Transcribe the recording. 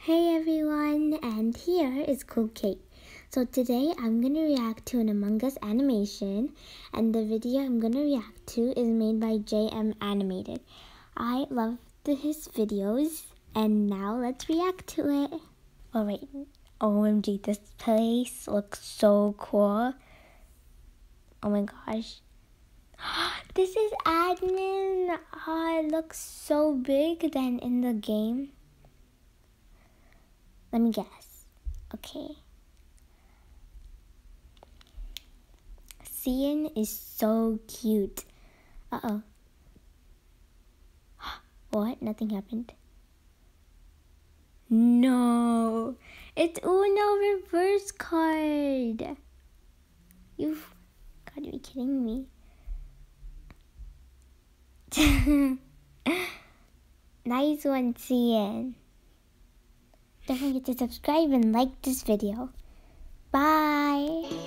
Hey everyone, and here is Cool Kate. So today I'm gonna react to an Among Us animation, and the video I'm gonna react to is made by JM Animated. I love his videos, and now let's react to it. Alright, OMG, this place looks so cool. Oh my gosh. This is admin. It looks so big than in the game. Let me guess. Okay. Cian is so cute. Uh-oh. What? Nothing happened. No. It's Uno reverse card. You've got to be kidding me. Nice one, Cian. Don't forget to subscribe and like this video. Bye!